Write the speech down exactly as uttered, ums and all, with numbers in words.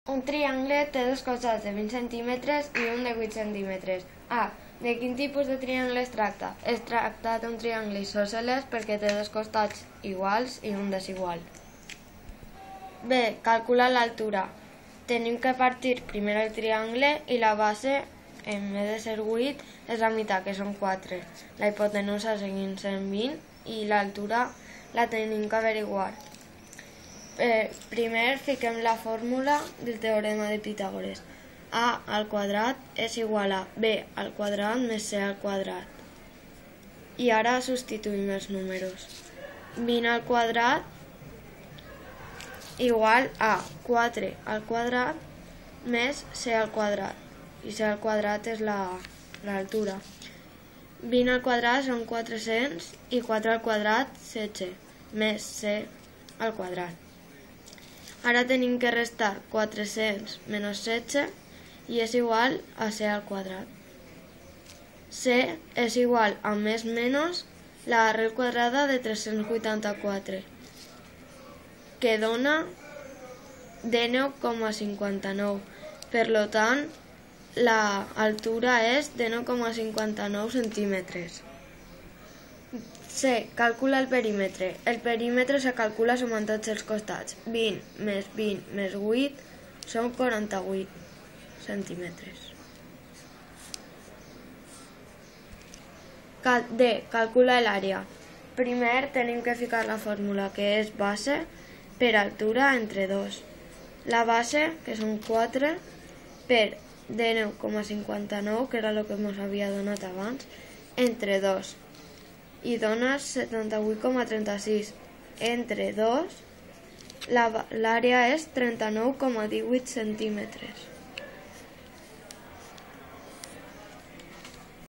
Un triangle té dos costats de vint centímetres i un de vuit centímetres. A. De quin tipus de triangle es tracta? Es tracta d'un triangle isòsceles perquè té dos costats iguals i un desigual. B. Calcula l'altura. Tenim que partir primer el triangle i la base, en vez de ser vuit, és la meitat, que són quatre. La hipotenusa seguint sent vint i l'altura la tenim que averiguar. Eh, primer fiquem la fórmula del teorema de Pitàgores. A al quadrat és igual a B al quadrat més C al quadrat. I ara substituïm els números. vint al quadrat igual a quatre al quadrat més C al quadrat. I C al quadrat és l'altura. vint al quadrat són quatre-cents i quatre al quadrat setze més C al quadrat. Ara tenim que restar quatre-cents menys setze i és igual a C al quadrat. C és igual a més menys l'arrel quadrada de tres-cents vuitanta-quatre, que dona dinou coma cinquanta-nou. Per tant, l'altura és dinou coma cinquanta-nou centímetres. C. Calcula el perímetre. El perímetre se calcula sumant tots els costats. vint més vint més vuit són quaranta-vuit centímetres. D. Calcula l'àrea. Primer tenim que ficar la fórmula, que és base per altura entre dos. La base, que són quatre, per dinou coma cinquanta-nou, que era el que ens havia donat abans, entre dos. I dona setanta-vuit coma trenta-sis. Entre dos, l'àrea és trenta-nou coma divuit centímetres.